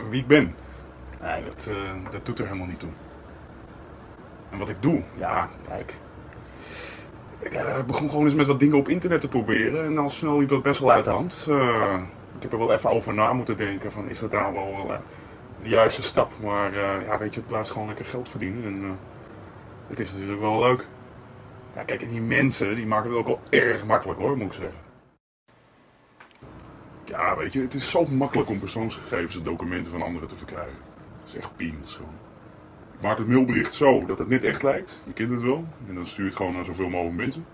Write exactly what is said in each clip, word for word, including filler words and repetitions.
wie ik ben. Nee, dat, uh, dat doet er helemaal niet toe. En wat ik doe, ja, kijk. Ik uh, begon gewoon eens met wat dingen op internet te proberen. En al snel liep dat best wel uit de hand. Uh, ik heb er wel even over na moeten denken. Van, is dat nou wel uh, de juiste stap? Maar uh, ja, weet je, het blijft gewoon lekker geld verdienen. En uh, het is natuurlijk wel leuk. Ja, kijk, die mensen die maken het ook wel erg makkelijk hoor, moet ik zeggen. Ja, weet je, het is zo makkelijk om persoonsgegevens en documenten van anderen te verkrijgen. Dat is echt peanuts gewoon. Ik maak het mailbericht zo dat het net echt lijkt. Je kent het wel. En dan stuur je het gewoon naar zoveel mogelijk mensen.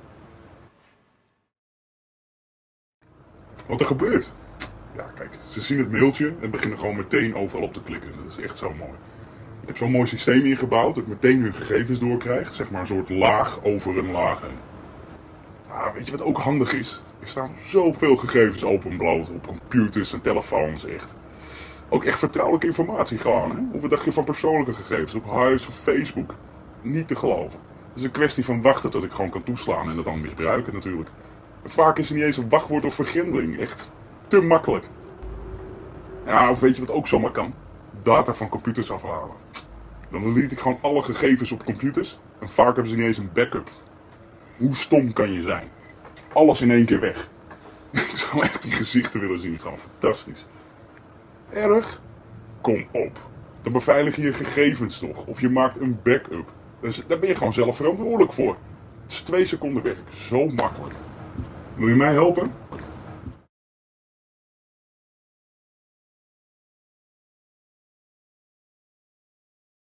Wat er gebeurt? Ja, kijk, ze zien het mailtje en beginnen gewoon meteen overal op te klikken. Dat is echt zo mooi. Ik heb zo'n mooi systeem ingebouwd dat ik meteen hun gegevens doorkrijg. Zeg maar een soort laag over een laag. Ja, weet je wat ook handig is? Er staan zoveel gegevens open bloot op computers en telefoons, echt. Ook echt vertrouwelijke informatie gewoon, hè? Of wat dacht je van persoonlijke gegevens, op huis of Facebook? Niet te geloven. Het is een kwestie van wachten tot ik gewoon kan toeslaan en dat dan misbruiken natuurlijk. En vaak is er niet eens een wachtwoord of vergrendeling, echt te makkelijk. Ja, of weet je wat ook zomaar kan? Data van computers afhalen. Dan delete ik gewoon alle gegevens op computers en vaak hebben ze niet eens een backup. Hoe stom kan je zijn? Alles in één keer weg. Ik zou echt die gezichten willen zien, gewoon fantastisch. Erg? Kom op. Dan beveilig je je gegevens toch. Of je maakt een backup. Dus daar ben je gewoon zelf verantwoordelijk voor. Het is twee seconden werk. Zo makkelijk. Wil je mij helpen?